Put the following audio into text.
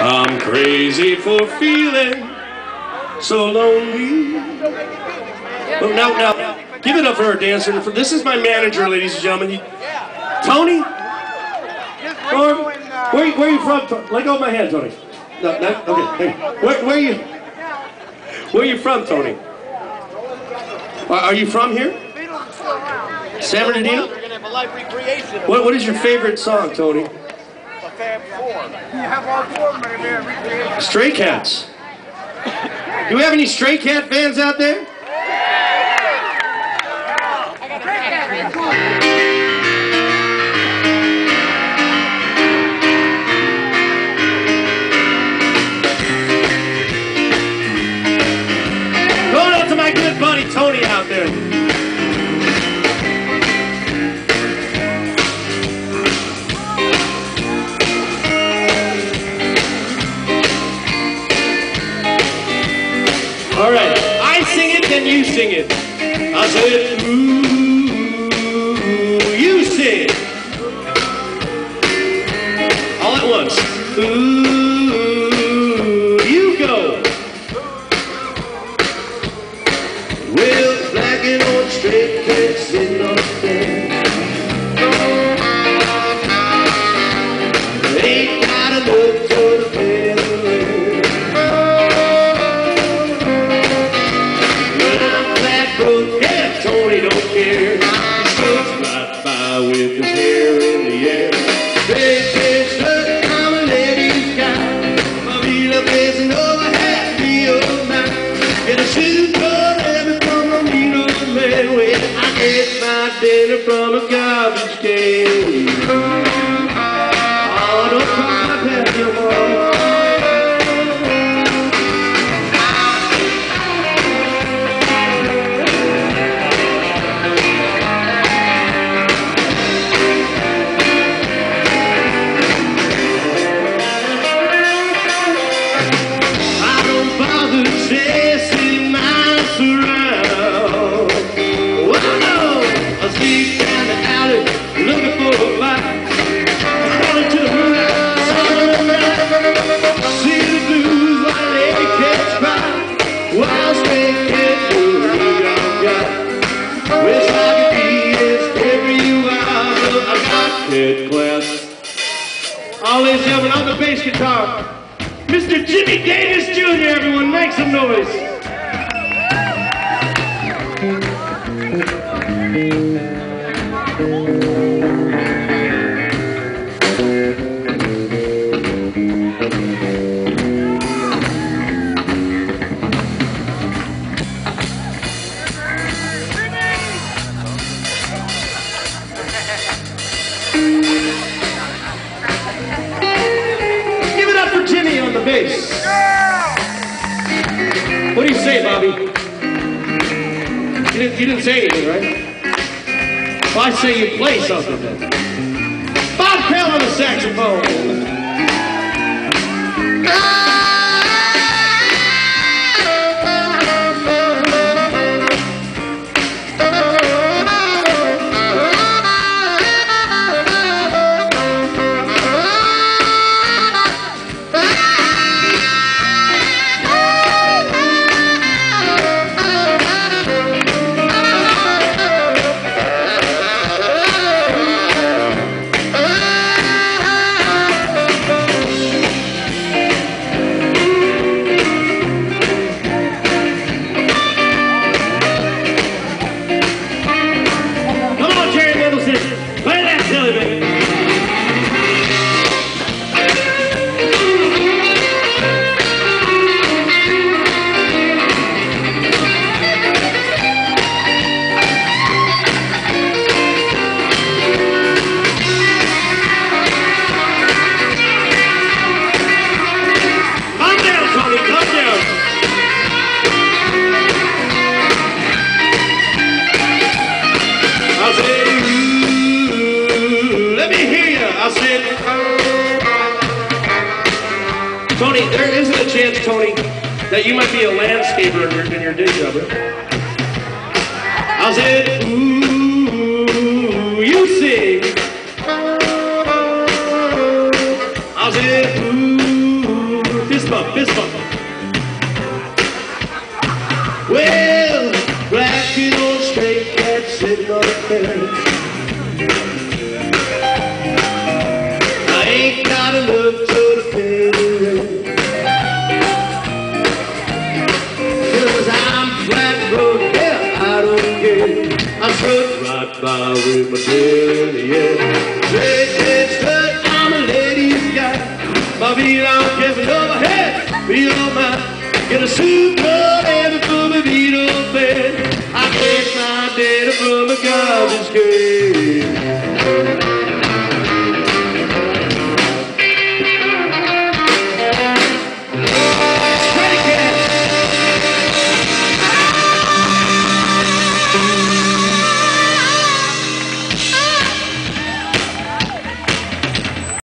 I'm crazy for feeling so lonely. Oh, now, give it up for our dancer. This is my manager, ladies and gentlemen. Tony? Where are you from? Let go of my hand, Tony. No, okay. Hey. Where are you from, Tony? Are you from here? San Bernardino? They're going to have a live recreation. What is your favorite song, Tony? The Fab Four. You have all four of them in recreation. Stray Cats. Do we have any Stray Cat fans out there? Going out to my good buddy Tony out there. All right, I sing it, then you sing it. I said, ooh, you sing. All at once. Ooh, you go. Well, black and old straight cats sitting on the stand. Ain't gotta look toward the bed. Yeah, Tony don't care. He stood right by with his hair in the air. Big fish, look, I'm a lady's guy. My real facing over half the old man. Get a shoe for every from a mean old man. Well, I get my dinner from a garbage can. Oh, don't cry my pet no more. Chasing miles around. Oh no, I sleep down the alley looking for a light. Falling to the moon, see the blues while lady cats cry. Wild straight cat blues we all got. Wish I could be as every you are, but I got cat class. All ladies and gentlemen, on the bass guitar, Mr. Jimmy Davis Jr., everyone, make some noise. Give it up for Jimmy on the bass. What do you say, Bobby? You didn't say anything, right? Well, I say you play something then. Bob Pell on the saxophone. Tony, there isn't a chance, Tony, that you might be a landscaper in your day job, right? I said, ooh, you sing. I said, ooh, Fist bump, fist bump. Well, cracking on straight cat sitting on a fence. I ain't got enough to the penny. Cause I'm flat broke, yeah, I don't care. I'm strutting right by with my tail in the air. Straight head strut, I'm a lady's guy. My feet on kissing overhead, feel on mine. Get a soup run and put my feet on bed. I place my data from a garbage can.